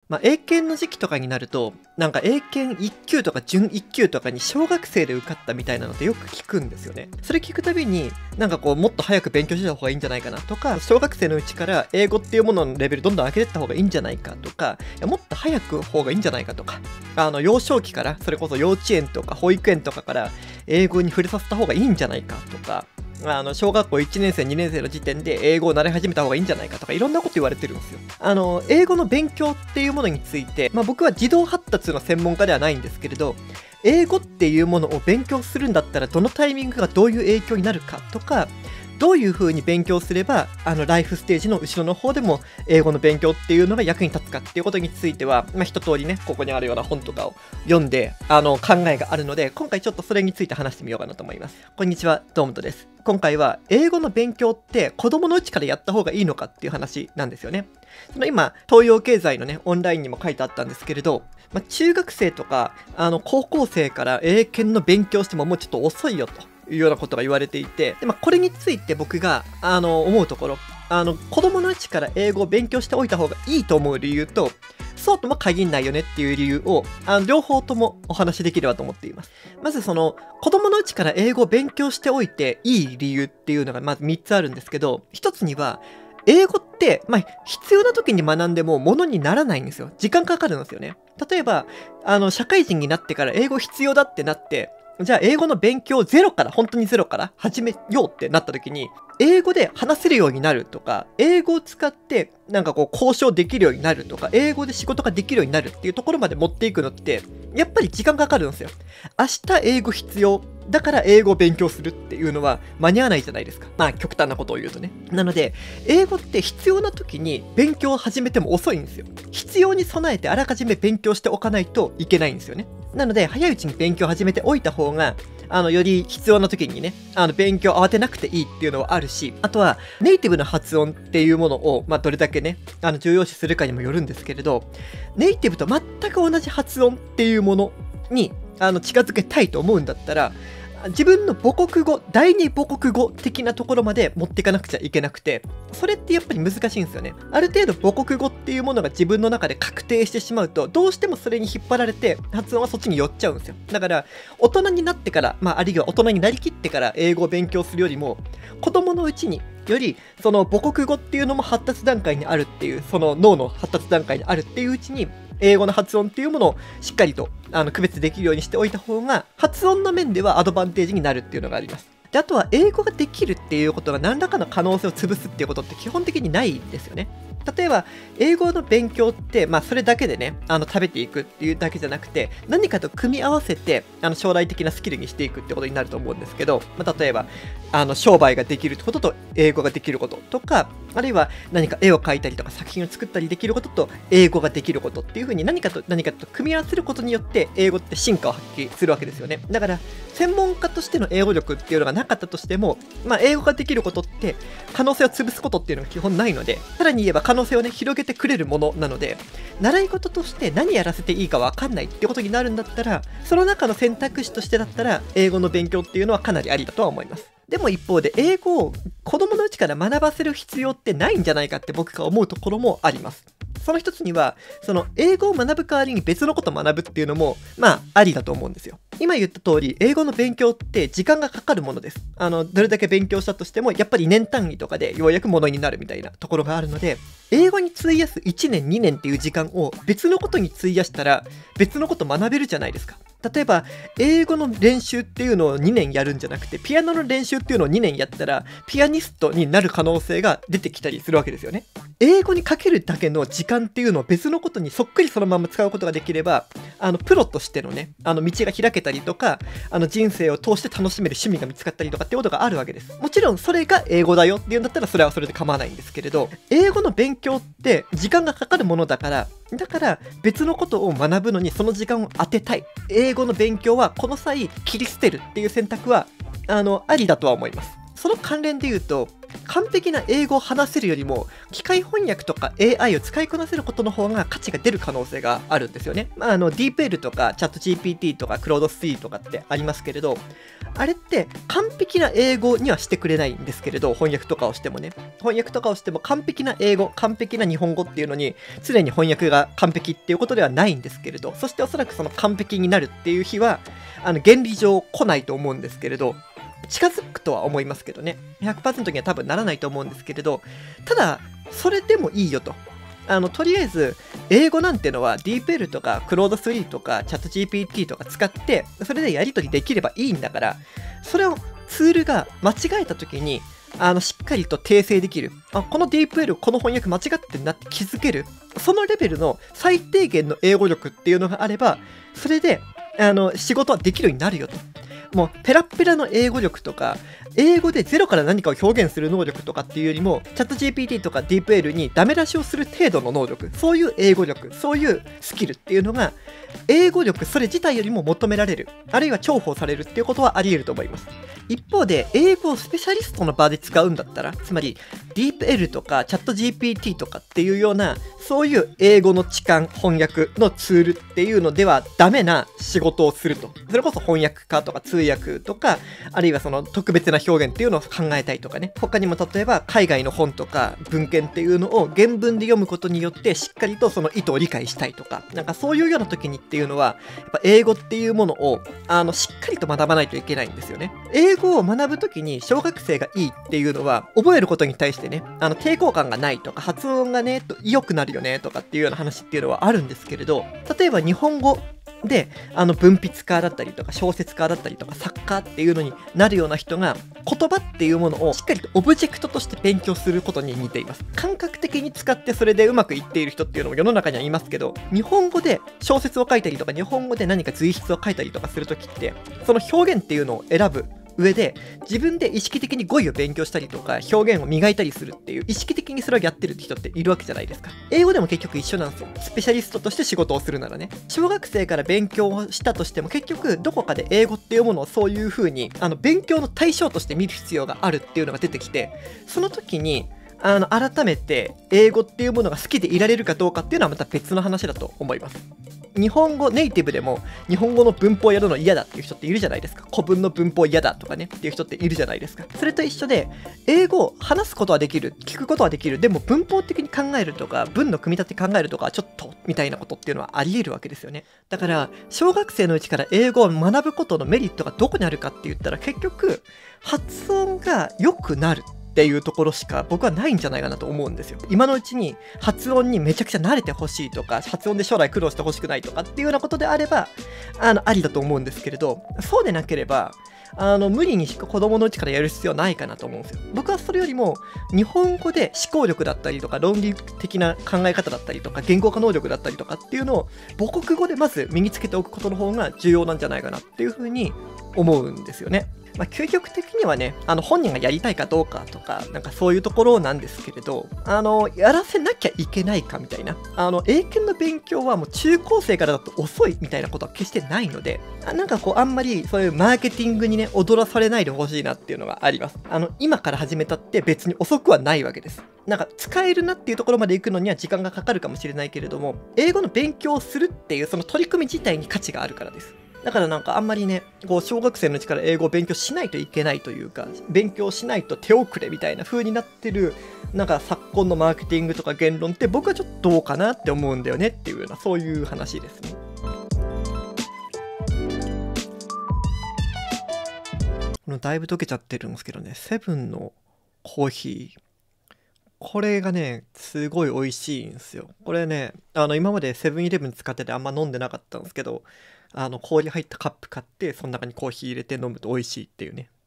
英検の時期とかになると、なんか英検1級とか準1級とかに小学生で受かったみたいなのってよく聞くんですよね。それ聞くたびに、なんかこう、もっと早く勉強した方がいいんじゃないかなとか、小学生のうちから英語っていうもののレベルどんどん上げてった方がいいんじゃないかとか、いやもっと早く方がいいんじゃないかとか、幼少期から、それこそ幼稚園とか保育園とかから英語に触れさせた方がいいんじゃないかとか、小学校1年生、2年生の時点で英語を習い始めた方がいいんじゃないかとか、いろんなこと言われてるんですよ。英語の勉強っていうものについて、僕は児童発達の専門家ではないんですけれど、英語っていうものを勉強するんだったら、どのタイミングがどういう影響になるかとか、どういう風に勉強すれば、ライフステージの後ろの方でも、英語の勉強っていうのが役に立つかっていうことについては、一通りね、ここにあるような本とかを読んで、考えがあるので、今回ちょっとそれについて話してみようかなと思います。こんにちは、どうもとです。今回は、英語の勉強って子供のうちからやった方がいいのかっていう話なんですよね。今、東洋経済のね、オンラインにも書いてあったんですけれど、中学生とか、高校生から英検の勉強してももうちょっと遅いよと。いうようなことが言われていて、で、これについて僕が、思うところ、子供のうちから英語を勉強しておいた方がいいと思う理由と、そうとも限んないよねっていう理由を、両方ともお話しできればと思っています。まず子供のうちから英語を勉強しておいていい理由っていうのがまず3つあるんですけど、1つには、英語って、必要な時に学んでも物にならないんですよ。時間かかるんですよね。例えば、社会人になってから英語必要だってなって、じゃあ英語の勉強本当にゼロから始めようってなった時に、英語で話せるようになるとか、英語を使ってなんかこう交渉できるようになるとか、英語で仕事ができるようになるっていうところまで持っていくのって、やっぱり時間かかるんですよ。明日英語必要。だから英語を勉強するっていうのは間に合わないじゃないですか。極端なことを言うとね。なので、英語って必要な時に勉強を始めても遅いんですよ。必要に備えてあらかじめ勉強しておかないといけないんですよね。なので、早いうちに勉強を始めておいた方が、より必要な時にね、勉強慌てなくていいっていうのはあるし、あとは、ネイティブの発音っていうものを、どれだけね、重要視するかにもよるんですけれど、ネイティブと全く同じ発音っていうものに、近づけたいと思うんだったら、自分の母国語、第二母国語的なところまで持っていかなくちゃいけなくて、それってやっぱり難しいんですよね。ある程度母国語っていうものが自分の中で確定してしまうと、どうしてもそれに引っ張られて、発音はそっちに寄っちゃうんですよ。だから、大人になってから、あるいは大人になりきってから英語を勉強するよりも、子供のうちに、より、その母国語っていうのも発達段階にあるっていう、その脳の発達段階にあるっていううちに、英語の発音っていうものをしっかりと区別できるようにしておいた方が、発音の面ではアドバンテージになるっていうのがあります。で、あとは英語ができるっていうことが何らかの可能性を潰すっていうことって基本的にないんですよね。例えば、英語の勉強って、それだけでね、食べていくっていうだけじゃなくて、何かと組み合わせて、将来的なスキルにしていくってことになると思うんですけど、例えば、商売ができることと英語ができることとか、あるいは何か絵を描いたりとか作品を作ったりできることと英語ができることっていう風に何かと組み合わせることによって英語って進化を発揮するわけですよね。だから、専門家としての英語力っていうのがなかったとしても、英語ができることって可能性を潰すことっていうのが基本ないので、さらに言えば可能性をね、広げてくれるものなので、習い事として何やらせていいかわかんないってことになるんだったら、その中の選択肢としてだったら、英語の勉強っていうのはかなりありだとは思います。でも一方で、英語を子供のうちから学ばせる必要ってないんじゃないかって僕が思うところもあります。その一つには、その英語を学ぶ代わりに別のことを学ぶっていうのも、ありだと思うんですよ。今言った通り、英語の勉強って時間がかかるものです。どれだけ勉強したとしても、やっぱり年単位とかでようやくものになるみたいなところがあるので、英語に費やす1年2年っていう時間を別のことに費やしたら、別のこと学べるじゃないですか。例えば、英語の練習っていうのを2年やるんじゃなくて、ピアノの練習っていうのを2年やったら、ピアニストになる可能性が出てきたりするわけですよね。英語にかけるだけの時間っていうのを別のことにそっくりそのまま使うことができれば、プロとしてのね、道が開けたりとか、人生を通して楽しめる趣味が見つかったりとかってことがあるわけです。もちろん、それが英語だよっていうんだったら、それはそれで構わないんですけれど、英語の勉強って時間がかかるものだから別のことを学ぶのにその時間を当てたい。英語の勉強はこの際切り捨てるっていう選択は、ありだとは思います。その関連で言うと、 完璧な英語を話せるよりも機械翻訳とか AI を使いこなせることの方が価値が出る可能性があるんですよね。DeepL とか ChatGPT とか Claude3 とかってありますけれど、あれって完璧な英語にはしてくれないんですけれど、翻訳とかをしてもね、翻訳とかをしても完璧な英語、完璧な日本語っていうのに常に翻訳が完璧っていうことではないんですけれど、そしておそらくその完璧になるっていう日は原理上来ないと思うんですけれど、近づくとは思いますけどね。100% には多分ならないと思うんですけれど、ただ、それでもいいよと。とりあえず、英語なんてのは DeepL とか Claude3 とか ChatGPT とか使って、それでやり取りできればいいんだから、それをツールが間違えた時に、しっかりと訂正できる。この DeepL、この翻訳間違ってんなって気づける。そのレベルの最低限の英語力っていうのがあれば、それで、仕事はできるようになるよと。もうペラッペラの英語力とか、英語でゼロから何かを表現する能力とかっていうよりも、チャット GPT とか DeepL にダメ出しをする程度の能力、そういう英語力、そういうスキルっていうのが、英語力それ自体よりも求められる、あるいは重宝されるっていうことはあり得ると思います。一方で、英語をスペシャリストの場で使うんだったら、つまり DeepL とかチャット GPT とかっていうような、そういう英語の置換、翻訳のツールっていうのではダメな仕事をすると。それこそ翻訳家とか通訳とか、あるいはその特別な表現っていうのを考えたいとかね。他にも例えば海外の本とか文献っていうのを原文で読むことによってしっかりとその意図を理解したいとか、なんかそういうような時にっていうのは、やっぱ英語っていうものをしっかりと学ばないといけないんですよね。英語を学ぶ時に小学生がいいっていうのは、覚えることに対してね、抵抗感がないとか、発音がね、良くなるよねとかっていうような話っていうのはあるんですけれど、例えば日本語で、文筆家だったりとか小説家だったりとか作家っていうのになるような人が言葉っていうものをしっかりとオブジェクトとして勉強することに似ています。感覚的に使ってそれでうまくいっている人っていうのも世の中にはいますけど、日本語で小説を書いたりとか日本語で何か随筆を書いたりとかするときって、その表現っていうのを選ぶ上で自分で意識的に語彙を勉強したりとか表現を磨いたりするっていう意識的にそれをやってるって人っているわけじゃないですか。英語でも結局一緒なんですよ。スペシャリストとして仕事をするならね、小学生から勉強をしたとしても結局どこかで英語っていうものをそういう風に勉強の対象として見る必要があるっていうのが出てきて、その時に改めて英語っていうものが好きでいられるかどうかっていうのはまた別の話だと思います。日本語ネイティブでも日本語の文法をやるの嫌だっていう人っているじゃないですか。古文の文法嫌だとかねっていう人っているじゃないですか。それと一緒で、英語を話すことはできる、聞くことはできる、でも文法的に考えるとか文の組み立て考えるとかちょっとみたいなことっていうのはあり得るわけですよね。だから小学生のうちから英語を学ぶことのメリットがどこにあるかって言ったら、結局発音が良くなるっていうところしか僕はないんじゃないかなと思うんですよ。今のうちに発音にめちゃくちゃ慣れてほしいとか、発音で将来苦労してほしくないとかっていうようなことであればありだと思うんですけれど、そうでなければ無理に子供のうちからやる必要はないかなと思うんですよ。僕はそれよりも日本語で思考力だったりとか論理的な考え方だったりとか言語化能力だったりとかっていうのを母国語でまず身につけておくことの方が重要なんじゃないかなっていうふうに思うんですよね。究極的にはね、本人がやりたいかどうかとか、なんかそういうところなんですけれど、やらせなきゃいけないかみたいな。英検の勉強はもう中高生からだと遅いみたいなことは決してないので、なんかこう、あんまりそういうマーケティングにね、踊らされないでほしいなっていうのがあります。今から始めたって別に遅くはないわけです。なんか使えるなっていうところまで行くのには時間がかかるかもしれないけれども、英語の勉強をするっていうその取り組み自体に価値があるからです。だからなんかあんまりね、こう小学生のうちから英語を勉強しないといけないというか、勉強しないと手遅れみたいな風になってる、なんか昨今のマーケティングとか言論って僕はちょっとどうかなって思うんだよねっていうような、そういう話ですね。だいぶ溶けちゃってるんですけどね、セブンのコーヒー。これがね、すごい美味しいんですよ。これね、今までセブンイレブン使っててあんま飲んでなかったんですけど、氷入ったカップ買って、その中にコーヒー入れて飲むと美味しいっていうね。